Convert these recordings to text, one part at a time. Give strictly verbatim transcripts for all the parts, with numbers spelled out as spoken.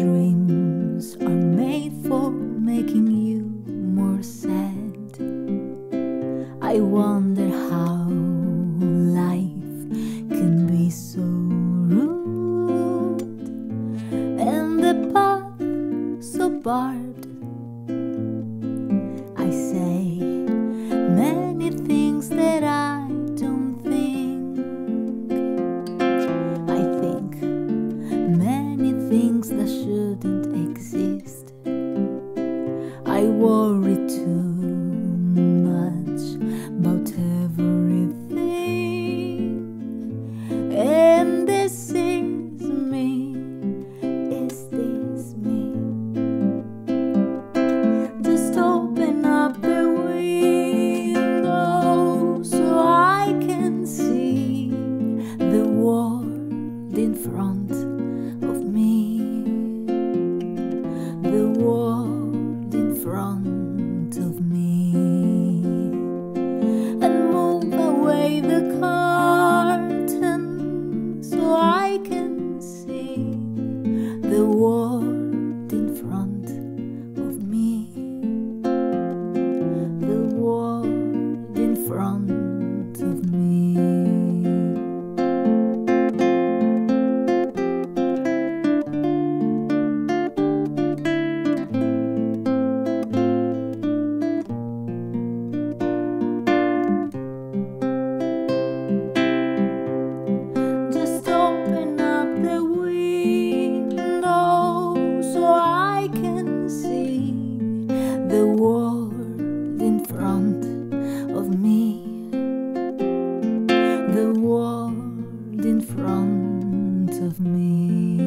dreams are made for making you more sad. I wonder how life can be so rude and the path so barred. I say many things that I don't think. I think many things that shouldn't exist. I worry too much about everything, and this is me. Is this me? Just open up the window so I can see the world in front of me. The world in front of me. And move away the curtain so I can see the world in front of me. The world in front of me. Just open up the window so I can see the world in front of me. The world in front of me.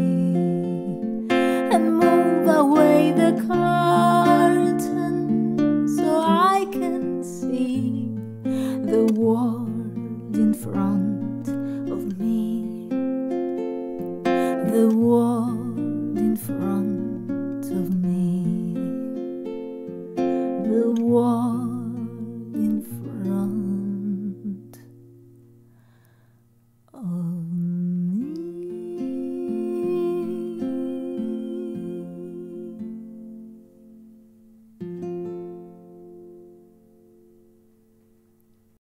And move away the curtain so I can see the world in front of me. The world